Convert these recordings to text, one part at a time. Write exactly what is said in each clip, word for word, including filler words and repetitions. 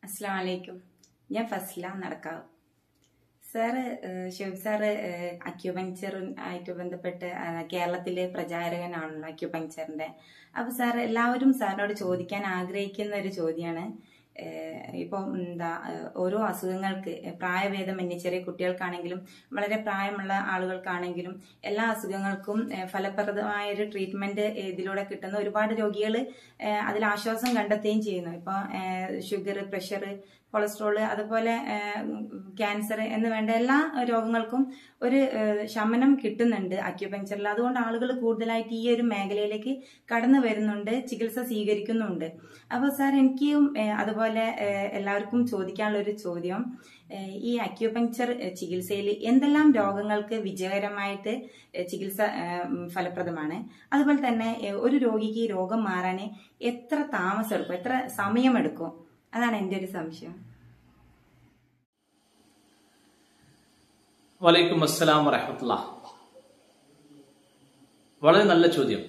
അസ്സലാമു അലൈക്കും. ഞാൻ ഫസ്ല നടക്കാവ്. സാറ് ഷെഫ് സാറ് അക്യുപങ്ചർ ആയിട്ട് ബന്ധപ്പെട്ട് കേരളത്തിലെ പ്രചാരകനാണല്ലോ അക്യുപങ്ചറിന്റെ. അപ്പൊ സാർ എല്ലാവരും സാറിനോട് ചോദിക്കാൻ ആഗ്രഹിക്കുന്ന ഒരു ചോദ്യമാണ്. ഇപ്പം എന്താ ഓരോ അസുഖങ്ങൾക്ക് പ്രായഭേദമന്യേ ചെറിയ കുട്ടികൾക്കാണെങ്കിലും വളരെ പ്രായമുള്ള ആളുകൾക്കാണെങ്കിലും എല്ലാ അസുഖങ്ങൾക്കും ഫലപ്രദമായ ഒരു ട്രീറ്റ്മെന്റ് ഇതിലൂടെ കിട്ടുന്ന ഒരുപാട് രോഗികൾ അതിൽ ആശ്വാസം കണ്ടെത്തുകയും ചെയ്യുന്നു. ഇപ്പൊ ഷുഗർ, പ്രഷർ, കൊളസ്ട്രോള്, അതുപോലെ ക്യാൻസർ എന്ന് വേണ്ട എല്ലാ രോഗങ്ങൾക്കും ഒരു ശമനം കിട്ടുന്നുണ്ട് അക്യുപങ്ചറിൽ. അതുകൊണ്ട് ആളുകൾ കൂടുതലായിട്ട് ഈ ഒരു മേഖലയിലേക്ക് കടന്നു വരുന്നുണ്ട്, ചികിത്സ സ്വീകരിക്കുന്നുണ്ട്. അപ്പോൾ സാർ എനിക്കും അതുപോലെ എല്ലാവർക്കും ചോദിക്കാനുള്ള ഒരു ചോദ്യം, ഈ അക്യുപങ്ചർ ചികിത്സയിൽ എന്തെല്ലാം രോഗങ്ങൾക്ക് വിജയകരമായിട്ട് ചികിത്സ ഫലപ്രദമാണ്? അതുപോലെ തന്നെ ഒരു രോഗിക്ക് രോഗം മാറാൻ എത്ര താമസം എടുക്കും, എത്ര സമയമെടുക്കും? അതാണ് എൻ്റെ ഒരു സംശയം. വലൈക്കും അസ്സലാം വറഹ്മത്തുള്ളാഹി. വളരെ നല്ല ചോദ്യം.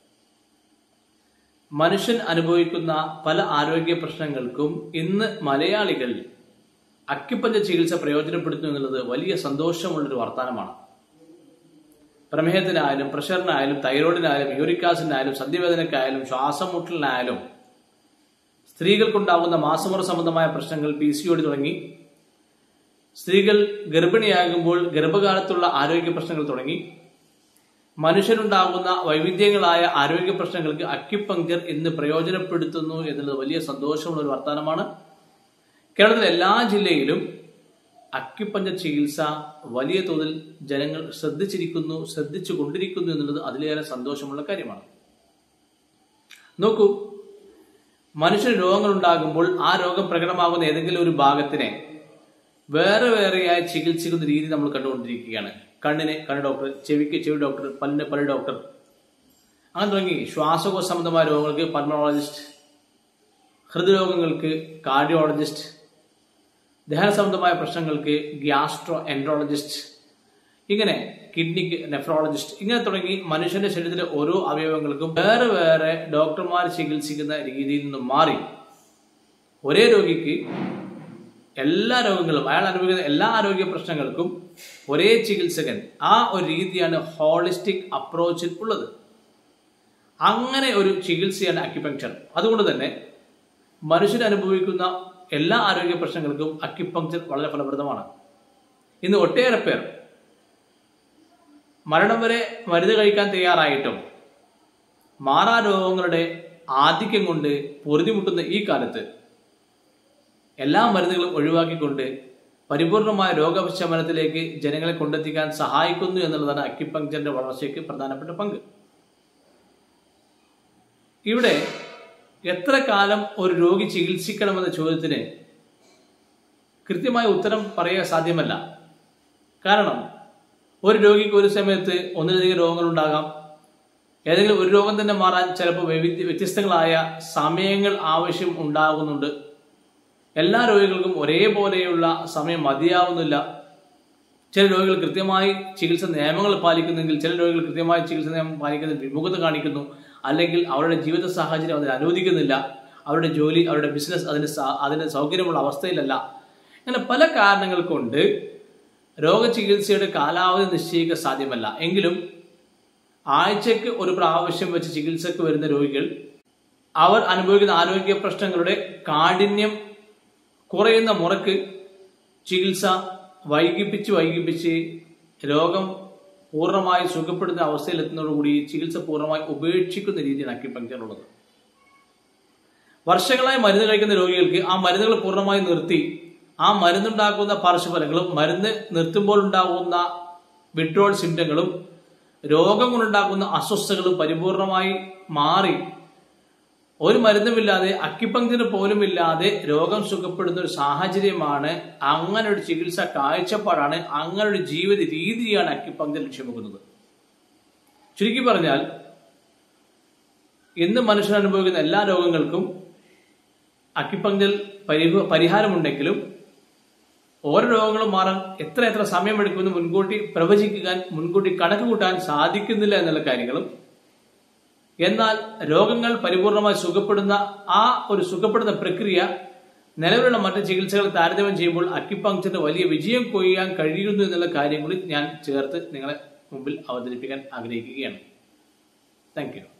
മനുഷ്യൻ അനുഭവിക്കുന്ന പല ആരോഗ്യ പ്രശ്നങ്ങൾക്കും ഇന്ന് മലയാളികൾ അക്യുപഞ്ചർ ചികിത്സ പ്രയോജനപ്പെടുത്തുന്നു എന്നുള്ളത് വലിയ സന്തോഷമുള്ളൊരു വർത്തമാനമാണ്. പ്രമേഹത്തിനായാലും പ്രഷറിനായാലും തൈറോയിഡിനായാലും യൂറിക് ആസിഡിനായാലും സന്ധിവേദനക്കായാലും ശ്വാസം മുട്ടലിനായാലും സ്ത്രീകൾക്കുണ്ടാകുന്ന മാസമുറ സംബന്ധമായ പ്രശ്നങ്ങൾ, പി സി ഒ ഡി തുടങ്ങി സ്ത്രീകൾ ഗർഭിണിയാകുമ്പോൾ ഗർഭകാലത്തുള്ള ആരോഗ്യ പ്രശ്നങ്ങൾ തുടങ്ങി മനുഷ്യനുണ്ടാകുന്ന വൈവിധ്യങ്ങളായ ആരോഗ്യ പ്രശ്നങ്ങൾക്ക് അക്യുപങ്ചർ ഇന്ന് പ്രയോജനപ്പെടുത്തുന്നു എന്നുള്ളത് വലിയ സന്തോഷമുള്ള ഒരു വർത്തമാനമാണ്. കേരളത്തിലെ എല്ലാ ജില്ലയിലും അക്യുപങ്ചർ ചികിത്സ വലിയ തോതിൽ ജനങ്ങൾ ശ്രദ്ധിച്ചിരിക്കുന്നു, ശ്രദ്ധിച്ചു കൊണ്ടിരിക്കുന്നു എന്നുള്ളത് അതിലേറെ സന്തോഷമുള്ള കാര്യമാണ്. നോക്കൂ, മനുഷ്യന് രോഗങ്ങൾ ഉണ്ടാകുമ്പോൾ ആ രോഗം പ്രകടമാകുന്ന ഏതെങ്കിലും ഒരു ഭാഗത്തിനെ വേറെ വേറെയായി ചികിത്സിക്കുന്ന രീതി നമ്മൾ കണ്ടുകൊണ്ടിരിക്കുകയാണ്. കണ്ണിന് കണ്ണ് ഡോക്ടർ, ചെവിക്ക് ചെവി ഡോക്ടർ, പല്ലിന് പല്ല് ഡോക്ടർ, അങ്ങനെ തുടങ്ങി ശ്വാസകോശ സംബന്ധമായ രോഗങ്ങൾക്ക് പൾമണോളജിസ്റ്റ്, ഹൃദ്രോഗങ്ങൾക്ക് കാർഡിയോളജിസ്റ്റ്, ദഹന സംബന്ധമായ പ്രശ്നങ്ങൾക്ക് ഗ്യാസ്ട്രോ എൻട്രോളജിസ്റ്റ്, ഇങ്ങനെ കിഡ്നിക്ക് നെഫ്രോളജിസ്റ്റ്, ഇങ്ങനെ തുടങ്ങി മനുഷ്യന്റെ ശരീരത്തിലെ ഓരോ അവയവങ്ങൾക്കും വേറെ വേറെ ഡോക്ടർമാർ ചികിത്സിക്കുന്ന രീതിയിൽ നിന്നും മാറി ഒരേ രോഗിക്ക് എല്ലാ രോഗങ്ങളും, അയാൾ അനുഭവിക്കുന്ന എല്ലാ ആരോഗ്യ പ്രശ്നങ്ങൾക്കും ഒരേ ചികിത്സകൻ, ആ ഒരു രീതിയാണ് ഹോളിസ്റ്റിക് അപ്രോച്ചിൽ ഉള്ളത്. അങ്ങനെ ഒരു ചികിത്സയാണ് അക്യുപങ്ചർ. അതുകൊണ്ട് തന്നെ മനുഷ്യൻ അനുഭവിക്കുന്ന എല്ലാ ആരോഗ്യ പ്രശ്നങ്ങൾക്കും അക്യുപങ്ചർ വളരെ ഫലപ്രദമാണ്. ഇന്ന് ഒട്ടേറെ പേർ മരണം വരെ മരുന്ന് കഴിക്കാൻ തയ്യാറായിട്ടും മാറാ രോഗങ്ങളുടെ ആധിക്യം കൊണ്ട് പൊറുതിമുട്ടുന്ന ഈ കാലത്ത് എല്ലാ മരുന്നുകളും ഒഴിവാക്കിക്കൊണ്ട് പരിപൂർണമായ രോഗശമനത്തിലേക്ക് ജനങ്ങളെ കൊണ്ടെത്തിക്കാൻ സഹായിക്കുന്നു എന്നുള്ളതാണ് അക്യുപങ്ചറിന്റെ വളർച്ചയ്ക്ക് പ്രധാനപ്പെട്ട പങ്ക്. ഇവിടെ എത്ര കാലം ഒരു രോഗി ചികിത്സിക്കണമെന്ന ചോദ്യത്തിന് കൃത്യമായ ഉത്തരം പറയുക സാധ്യമല്ല. കാരണം ഒരു രോഗിക്ക് ഒരു സമയത്ത് ഒന്നിലധികം രോഗങ്ങൾ ഉണ്ടാകാം. ഏതെങ്കിലും ഒരു രോഗം തന്നെ മാറാൻ ചിലപ്പോൾ വൈവിധ്യ വ്യത്യസ്തങ്ങളായ സമയങ്ങൾ ആവശ്യം ഉണ്ടാകുന്നുണ്ട്. എല്ലാ രോഗികൾക്കും ഒരേപോലെയുള്ള സമയം മതിയാവുന്നില്ല. ചില രോഗികൾ കൃത്യമായി ചികിത്സ നിയമങ്ങൾ പാലിക്കുന്നെങ്കിൽ ചില രോഗികൾ കൃത്യമായി ചികിത്സ നിയമം പാലിക്കുന്നതിൽ വിമുഖത കാണിക്കുന്നു, അല്ലെങ്കിൽ അവരുടെ ജീവിത സാഹചര്യം അതിന് അനുവദിക്കുന്നില്ല, അവരുടെ ജോലി, അവരുടെ ബിസിനസ് അതിന് അതിന് സൗകര്യമുള്ള അവസ്ഥയിലല്ല. അങ്ങനെ പല കാരണങ്ങൾ കൊണ്ട് രോഗചികിത്സയുടെ കാലാവധി നിശ്ചയിക്കാൻ സാധ്യമല്ല. എങ്കിലും ആഴ്ചക്ക് ഒരു പ്രാവശ്യം വെച്ച് ചികിത്സക്ക് വരുന്ന രോഗികൾ അവർ അനുഭവിക്കുന്ന ആരോഗ്യ പ്രശ്നങ്ങളുടെ കാഠിന്യം കുറയുന്ന മുറക്ക് ചികിത്സ വൈകിപ്പിച്ച് വൈകിപ്പിച്ച് രോഗം പൂർണ്ണമായി സുഖപ്പെടുന്ന അവസ്ഥയിലെത്തുന്നതോടുകൂടി ചികിത്സ പൂർണ്ണമായി ഉപേക്ഷിക്കുന്ന രീതിയാണ് അക്യുപങ്ചറിനുള്ളത്. വർഷങ്ങളായി മരുന്ന് കഴിക്കുന്ന രോഗികൾക്ക് ആ മരുന്നുകൾ പൂർണ്ണമായി നിർത്തി ആ മരുന്നുണ്ടാക്കുന്ന പാർശ്വഫലങ്ങളും മരുന്ന് നിർത്തുമ്പോൾ ഉണ്ടാകുന്ന വിഡ്രോൾ സിംറ്റങ്ങളും രോഗം കൊണ്ടുണ്ടാകുന്ന അസ്വസ്ഥതകളും പരിപൂർണമായി മാറി ഒരു മരുന്നുമില്ലാതെ അക്യുപങ്ചർ പോലും ഇല്ലാതെ രോഗം സുഖപ്പെടുന്ന ഒരു സാഹചര്യമാണ്. അങ്ങനെ ഒരു ചികിത്സ കാഴ്ചപ്പാടാണ്, അങ്ങനെ ഒരു ജീവിത രീതിയാണ് അക്യുപങ്ചർ ലക്ഷ്യമാക്കുന്നത്. ചുരുക്കി പറഞ്ഞാൽ ഇന്ന് മനുഷ്യൻ അനുഭവിക്കുന്ന എല്ലാ രോഗങ്ങൾക്കും അക്യുപങ്ചർ പരിഹാരമുണ്ടെങ്കിലും ഓരോ രോഗങ്ങളും മാറാൻ എത്ര എത്ര സമയമെടുക്കുമെന്ന് മുൻകൂട്ടി പ്രവചിക്കാൻ, മുൻകൂട്ടി കണക്ക് കൂട്ടാൻ സാധിക്കുന്നില്ല എന്നുള്ള കാര്യങ്ങളും എന്നാൽ രോഗങ്ങൾ പരിപൂർണമായി സുഖപ്പെടുന്ന ആ ഒരു സുഖപ്പെടുന്ന പ്രക്രിയ നിലവിലുള്ള മറ്റ് ചികിത്സകൾ താരതമ്യം ചെയ്യുമ്പോൾ അക്യുപങ്ക്ചറിന് വലിയ വിജയം കൊയ്യാൻ കഴിയുന്നു എന്നുള്ള കാര്യം കൂടി ഞാൻ ചേർത്ത് നിങ്ങളെ മുമ്പിൽ അവതരിപ്പിക്കാൻ ആഗ്രഹിക്കുകയാണ്. Thank U.